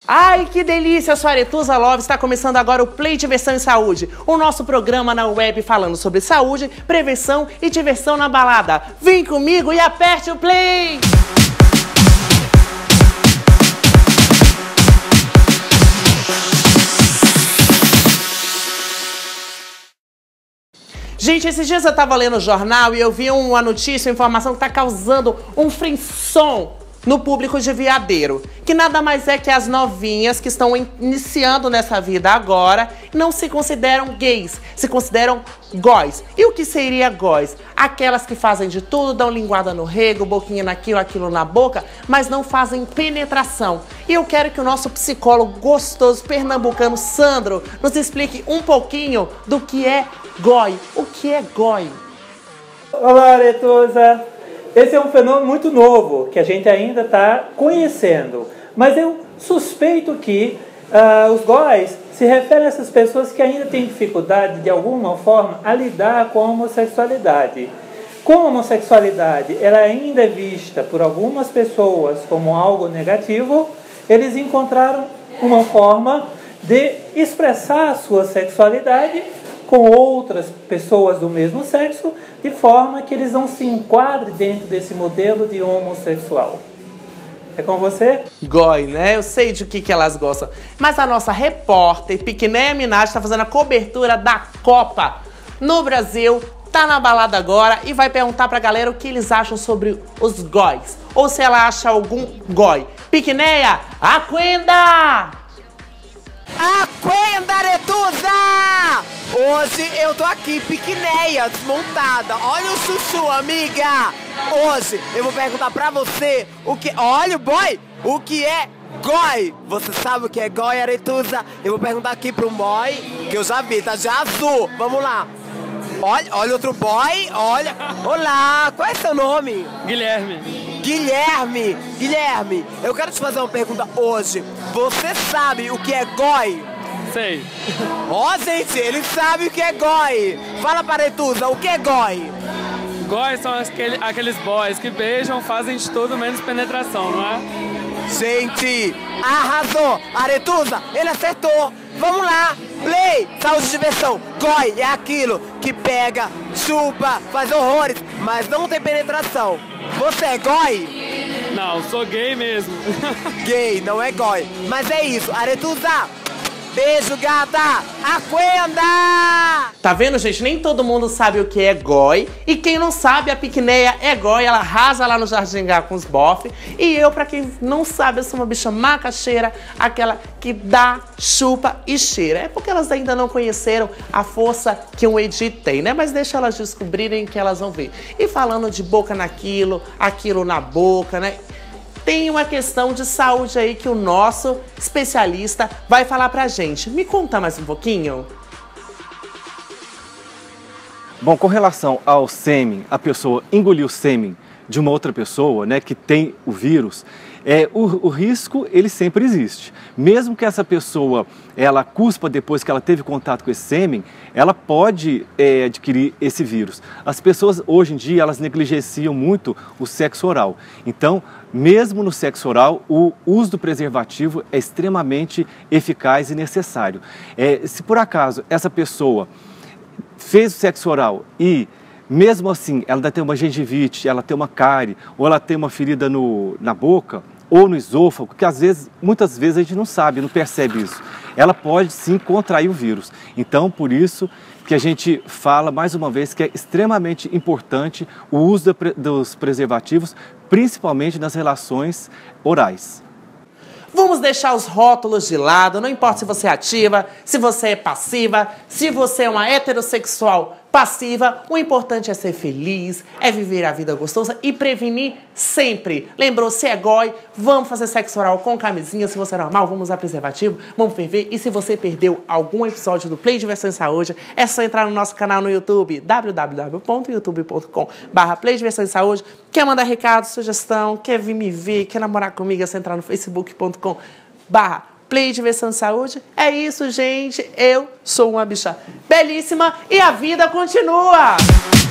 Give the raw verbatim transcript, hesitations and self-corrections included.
Ai, que delícia! Eu sou a Aretusa Love, está começando agora o Play Diversão e Saúde, o nosso programa na web falando sobre saúde, prevenção e diversão na balada. Vem comigo e aperte o play! Gente, esses dias eu tava lendo o jornal e eu vi uma notícia, uma informação que tá causando um frisson no público de Veadeiro, que nada mais é que as novinhas que estão iniciando nessa vida agora não se consideram gays, se consideram góis. E o que seria góis? Aquelas que fazem de tudo, dão linguada no rego, boquinha naquilo, aquilo na boca, mas não fazem penetração. E eu quero que o nosso psicólogo gostoso pernambucano, Sandro, nos explique um pouquinho do que é gói. O que é gói? Olá, Aretusa! Esse é um fenômeno muito novo, que a gente ainda está conhecendo. Mas eu suspeito que uh, os góis se referem a essas pessoas que ainda têm dificuldade, de alguma forma, a lidar com a homossexualidade. Como a homossexualidade ela ainda é vista por algumas pessoas como algo negativo, eles encontraram uma forma de expressar a sua sexualidade com outras pessoas do mesmo sexo, de forma que eles não se enquadrem dentro desse modelo de homossexual. É com você? Gói, né? Eu sei de que, que elas gostam. Mas a nossa repórter, Piquinéia Minaj, está fazendo a cobertura da Copa no Brasil, tá na balada agora e vai perguntar pra galera o que eles acham sobre os góis. Ou se ela acha algum gói. Piquinéia, aquenda! Aquenda, Aretusa! Hoje eu tô aqui, Piquinéia, desmontada. Olha o chuchu, amiga! Hoje eu vou perguntar pra você o que... Olha o boy! O que é gói? Você sabe o que é gói, Aretusa? Eu vou perguntar aqui pro boy, que eu já vi, tá já azul. Vamos lá. Olha, olha outro boy, olha. Olá, qual é seu nome? Guilherme. Guilherme, Guilherme, eu quero te fazer uma pergunta hoje. Você sabe o que é gói? Sei. Ó, oh, gente, ele sabe o que é gói. Fala para Aretusa, o que é gói? Góis são aquele, aqueles boys que beijam, fazem de tudo menos penetração, não é? Gente, arrasou. Aretusa, ele acertou. Vamos lá. Play, saúde e diversão. Gói é aquilo que pega, chupa, faz horrores, mas não tem penetração. Você é gói? Não, sou gay mesmo. Gay, não é gói. Mas é isso, Aretusa. Beijo, gata! Aquenda! Tá vendo, gente? Nem todo mundo sabe o que é gói. E quem não sabe, a Piquinéia é gói. Ela arrasa lá no Jardim Gá com os bofe. E eu, pra quem não sabe, eu sou uma bicha macaxeira. Aquela que dá, chupa e cheira. É porque elas ainda não conheceram a força que um Edi tem, né? Mas deixa elas descobrirem que elas vão ver. E falando de boca naquilo, aquilo na boca, né? Tem uma questão de saúde aí que o nosso especialista vai falar pra gente. Me conta mais um pouquinho. Bom, com relação ao sêmen, a pessoa engoliu o sêmen de uma outra pessoa, né, que tem o vírus, é, o, o risco ele sempre existe. Mesmo que essa pessoa ela cuspa depois que ela teve contato com esse sêmen, ela pode é, adquirir esse vírus. As pessoas hoje em dia elas negligenciam muito o sexo oral. Então, mesmo no sexo oral, o uso do preservativo é extremamente eficaz e necessário. É, se por acaso essa pessoa fez o sexo oral e mesmo assim ela ainda tem uma gengivite, ela tem uma cárie ou ela tem uma ferida no, na boca ou no esôfago, que às vezes, muitas vezes a gente não sabe, não percebe isso. Ela pode sim contrair o vírus. Então, por isso que a gente fala mais uma vez que é extremamente importante o uso dos preservativos, principalmente nas relações orais. Vamos deixar os rótulos de lado, não importa se você é ativa, se você é passiva, se você é uma heterossexual passiva, o importante é ser feliz, é viver a vida gostosa e prevenir sempre. Lembrou, se é gói, vamos fazer sexo oral com camisinha, se você é normal, vamos usar preservativo, vamos ferver. E se você perdeu algum episódio do Play Diversão e Saúde, é só entrar no nosso canal no YouTube, w w w ponto youtube ponto com barra Play Diversão e Saúde. Quer mandar recado, sugestão, quer vir me ver, quer namorar comigo, é só entrar no facebook ponto com barra Play Diversão e Saúde. É isso, gente. Eu sou uma bicha belíssima e a vida continua!